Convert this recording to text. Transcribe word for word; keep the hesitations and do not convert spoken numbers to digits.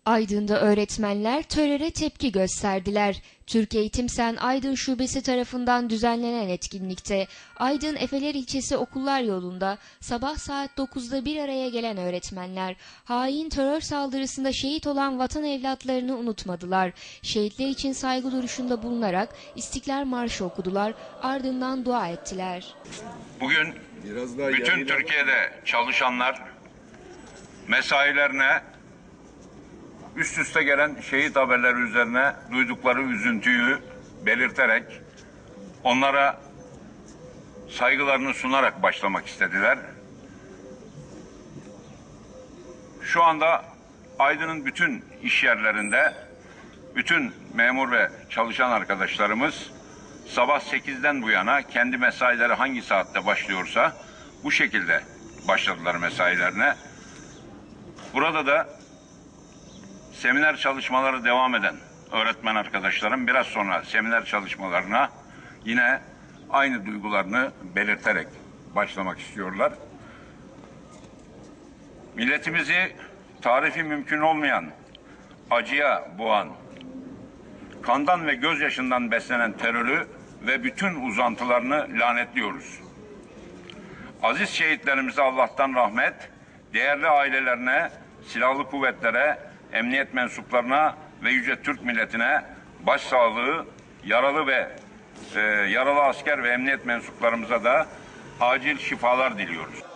Aydın'da öğretmenler teröre tepki gösterdiler. Türk Eğitim Sen Aydın Şubesi tarafından düzenlenen etkinlikte Aydın Efeler İlçesi Okullar Yolu'nda sabah saat dokuzda bir araya gelen öğretmenler hain terör saldırısında şehit olan vatan evlatlarını unutmadılar. Şehitler için saygı duruşunda bulunarak İstiklal Marşı okudular, ardından dua ettiler. Bugün bütün Türkiye'de çalışanlar mesailerine üst üste gelen şehit haberleri üzerine duydukları üzüntüyü belirterek onlara saygılarını sunarak başlamak istediler. Şu anda Aydın'ın bütün iş yerlerinde bütün memur ve çalışan arkadaşlarımız sabah sekizden bu yana kendi mesaileri hangi saatte başlıyorsa bu şekilde başladılar mesailerine. Burada da seminer çalışmaları devam eden öğretmen arkadaşlarım biraz sonra seminer çalışmalarına yine aynı duygularını belirterek başlamak istiyorlar. Milletimizi tarifi mümkün olmayan, acıya boğan, kandan ve gözyaşından beslenen terörü ve bütün uzantılarını lanetliyoruz. Aziz şehitlerimize Allah'tan rahmet, değerli ailelerine, silahlı kuvvetlere, emniyet mensuplarına ve yüce Türk milletine başsağlığı, yaralı ve e, yaralı asker ve emniyet mensuplarımıza da acil şifalar diliyoruz.